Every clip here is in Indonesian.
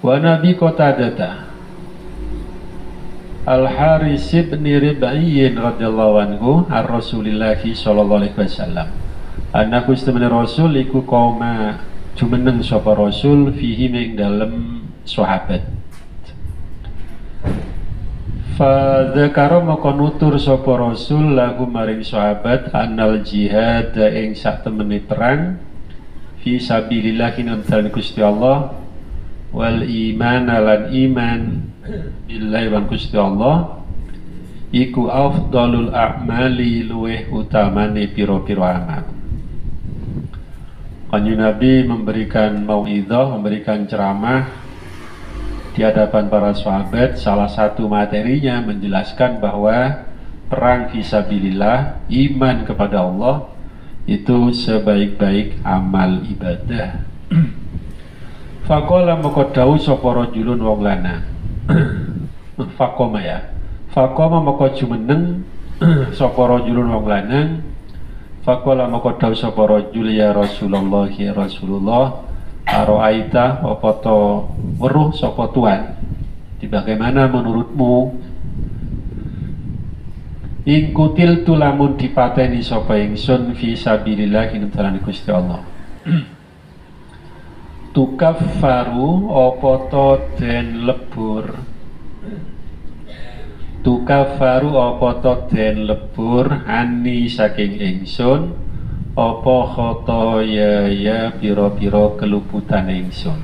Wa Nabi Qatadah Al-Haris bin Rib'iyyin radhiyallahu anhu ar-Rasulillah sallallahu alaihi wasallam. Annahu istamana Rasul iku qauma jumeneng sapa Rasul fihi ing dalem sahabat. Fa dzakara maka nutur sapa Rasul lagu maring sahabat annal jihad ing sak temene perang fi sabilillah ing dalem Gusti Allah wal iman lan iman billahi wan Gusti Allah iku afdalul a'mali luweh utamane pira-pira amal. Kanjeng Nabi memberikan mauidhah, memberikan ceramah di hadapan para sahabat. Salah satu materinya menjelaskan bahwa perang fisabilillah, iman kepada Allah itu sebaik-baik amal ibadah. Faqala maka dawuh sapa rajulun wong lanang. Faqama ya. Faqama maka jumeneng sapa rajulun wong lanang. Faqala maka dawuh sapa rajul ya Rasulullah ya Rasulullah araita apa to weruh sapa tuan. Di bagaimana menurutmu ing kutil tu lamun dipateni sapa ingsun fi sabilillah ing dalane Gusti Allah. Tukaffaru apa to den lebur. Tukaffaru apa to den lebur ani saking ingsun apa khotoya ya pira-pira keluputan ingsun.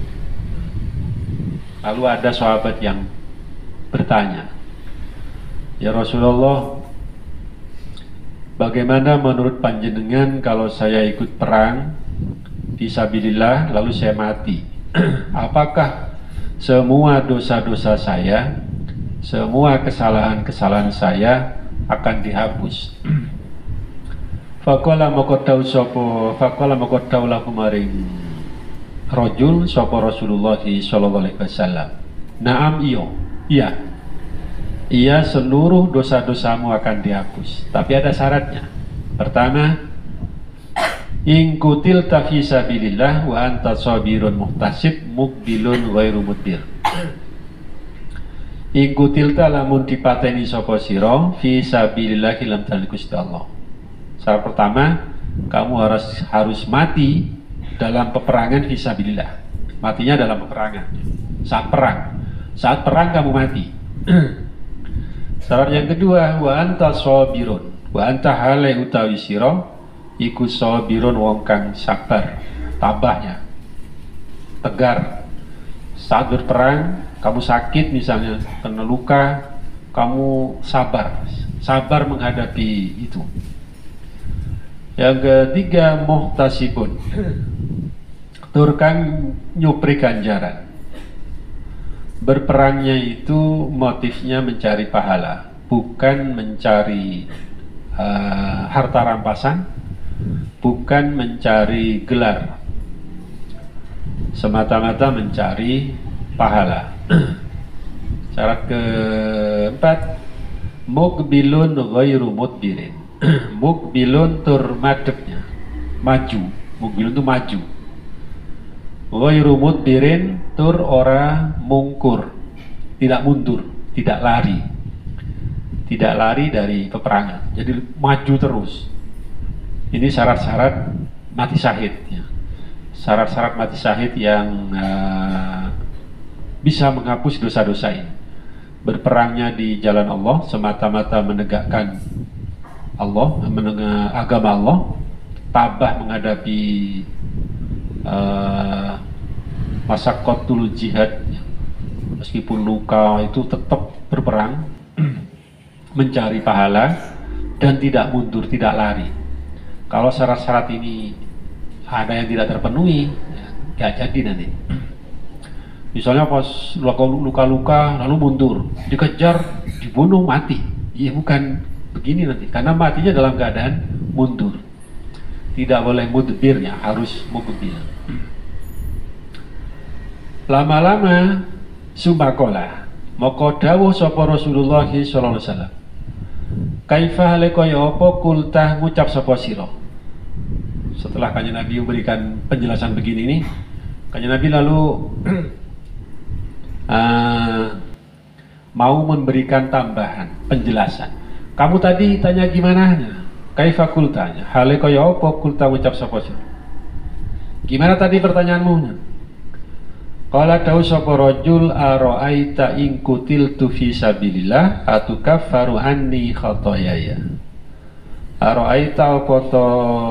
Lalu ada sahabat yang bertanya, ya Rasulullah, bagaimana menurut panjenengan kalau saya ikut perang fisabilillah lalu saya mati? Apakah semua dosa-dosa saya, semua kesalahan-kesalahan saya akan dihapus? Faqala maka dawu lahu maring rajul sapa Rasulullah sallallahu alaihi wasallam. Naam iya. Iya, seluruh dosa-dosamu akan dihapus. Tapi ada syaratnya. Pertama, in kutilta fi sabilillah wa anta sabirun muhtasib muqbilun ghairu mudbir. In kutilta lamun dipateni sapa sira fi sabilillah lam dalil Gusti Allah. Syarat pertama, kamu harus mati dalam peperangan fi sabilillah. Matinya dalam peperangan. Saat perang kamu mati. Syarat yang kedua, wa anta sabirun. Wa anta hale utawi sira iku sabirun wong kang sabar, tabahnya, tegar. Saat berperang, kamu sakit misalnya, kena luka, kamu sabar menghadapi itu. Yang ketiga, muhtasibun, tur kang nyupri ganjaran. Berperangnya itu motifnya mencari pahala, bukan mencari harta rampasan, bukan mencari gelar, semata-mata mencari pahala. Syarat keempat, muqbilun ghairu mudbirin. Muqbilun tur madepnya, maju. Muqbilun itu maju. Ghairu mudbirin tur ora mungkur, tidak mundur, tidak lari dari peperangan. Jadi maju terus. Ini syarat-syarat mati syahid ya. Syarat-syarat mati syahid yang bisa menghapus dosa-dosa ini. Berperangnya di jalan Allah, semata-mata menegakkan Allah, agama Allah, tabah menghadapi masyaqqatul jihad, meskipun luka itu tetap berperang, mencari pahala dan tidak mundur, tidak lari. Kalau syarat-syarat ini ada yang tidak terpenuhi, ya, gak jadi nanti. Misalnya pas luka-luka lalu mundur, dikejar, dibunuh, mati. Iya, bukan begini nanti, karena matinya dalam keadaan mundur. Tidak boleh mudbirnya, harus mukbil. Lama-lama sumakola maka dawuh sapa Rasulullah sallallahu alaihi wasallam, kaifa halika ya apa kultah ngucap sapa sira. Setelah Kanjeng Nabi memberikan penjelasan begini nih, Kanjeng Nabi lalu mau memberikan tambahan penjelasan. Kamu tadi tanya gimana? Kaifa kultanya? Hale kaya apa kulta ucap sapa sira? Gimana tadi pertanyaanmu? Qala dawu sapa rajul ara'aita in kutiltu fi sabilillah atukaffaru anni khotoyaya. Ara'aita apa to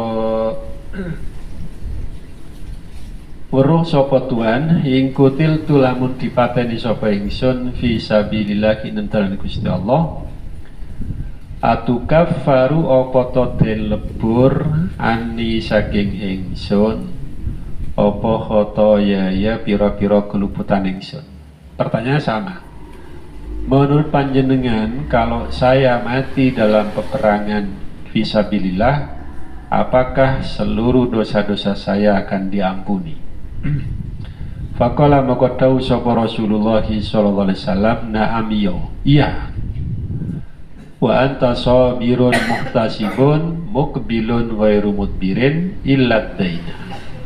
weruh sapa tuan ing kutiltu lamun dipateni sapa ingsun fi sabilillah kinentan Gusti Allah. Atukaffaru apa to dilebur anni saking ingsun apa khotoyaya pira-pira keluputan ingsun. Pertanyaan sama. Menurut panjenengan, kalau saya mati dalam peperangan fisabilillah, apakah seluruh dosa-dosa saya akan diampuni? Faqala maka dawu sapa Rasulullah sallallahu alaihi wasallam, na'am iya. Wa anta sabirun muhtasibun muqbilun ghairu mudbirin illa daina.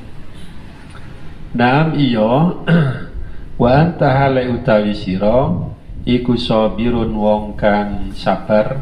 Naam iya. Wa anta hale utawi sira iku sabirun wong kang sabar.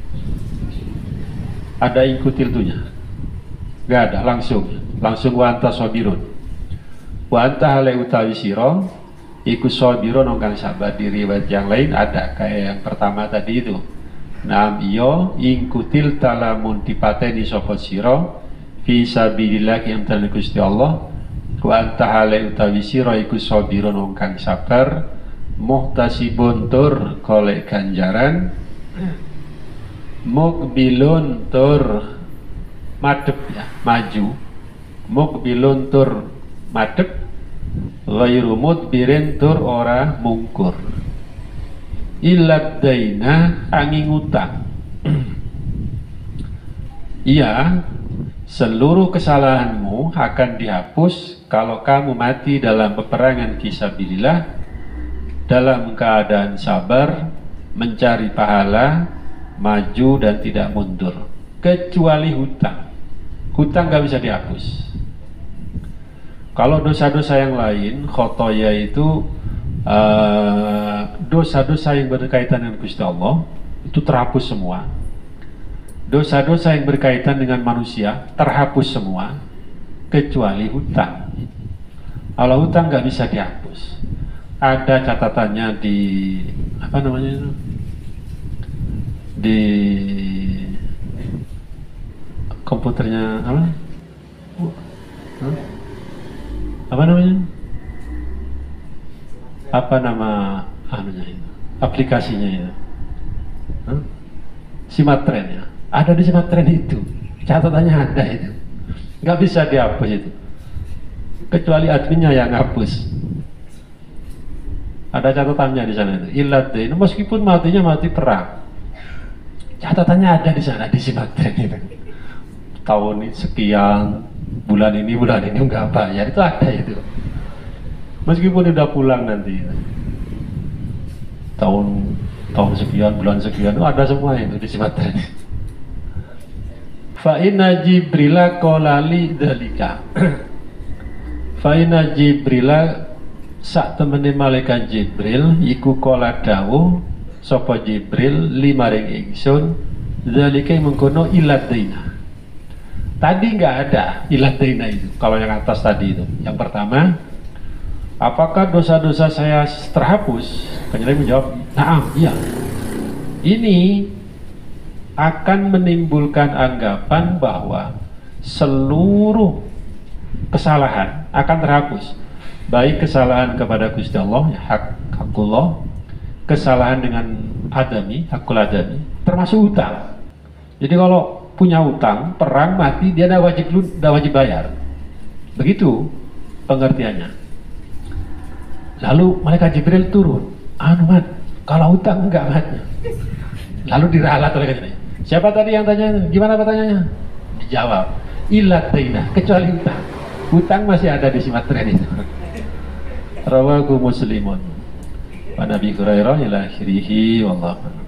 Ada ikutil tunya? Gak ada, langsung wa anta sabirun. Wa anta hale utawi sira iku sabirun wong kang sabar. Di riwayat yang lain ada kayak yang pertama tadi itu. Naam iya ikutil talamun dipateni sapa sira fi sabilillah yang tenan Gusti Allah. Wa anta hale utawi sira iku sabirun wong kang sabar muhtasibun tur golek ganjaran muqbilun tur madhep ya maju muqbilun tur madhep ghairu mudbirin tur ora mungkur illa daina angin utang. Iya, seluruh kesalahanmu akan dihapus kalau kamu mati dalam peperangan fisabilillah dalam keadaan sabar, mencari pahala, maju dan tidak mundur. Kecuali hutang. Hutang gak bisa dihapus. Kalau dosa-dosa yang lain, khotoya itu dosa-dosa yang berkaitan dengan Gusti Allah itu terhapus semua. Dosa-dosa yang berkaitan dengan manusia terhapus semua kecuali hutang. Kalau hutang nggak bisa dihapus. Ada catatannya di apa namanya itu? Di komputernya apa? Apa namanya? Apa nama anunya itu? Aplikasinya itu? Simatren ya. Ada di Simatren itu, catatannya ada itu, nggak bisa dihapus itu, kecuali adminnya yang hapus. Ada catatannya di sana itu, ilat ini meskipun matinya mati perang, catatannya ada di sana di Simatren itu. Tahun ini sekian, bulan ini nggak bayar itu ada itu, meskipun udah pulang nanti. Tahun sekian, bulan sekian, itu ada semua itu di Simatren. Fa'ina Jibrila kolali dalika. Fa'ina Jibrila sak temene malaikat Jibril iku kola dawu sapa Jibril limaring ingsun dalika mengkono iladaina. Tadi nggak ada iladaina itu. Kalau yang atas tadi itu, yang pertama, apakah dosa-dosa saya terhapus? Penjelasan menjawab, naam, iya. Ini akan menimbulkan anggapan bahwa seluruh kesalahan akan terhapus, baik kesalahan kepada Gusti Allah, ya, hakullah, kesalahan dengan adami, hakul adami, termasuk utang. Jadi kalau punya utang, perang, mati, dia tidak wajib bayar. Begitu pengertiannya. Lalu malaikat Jibril turun, mat, kalau utang enggak mati. Lalu diralat oleh katanya. Siapa tadi yang tanya? Gimana pertanyaannya? Dijawab, ilat daina, kecuali utang. Utang masih ada di Simatren itu. Rawahu Muslimun. Wa Nabi Hurairah ila akhirih wallahu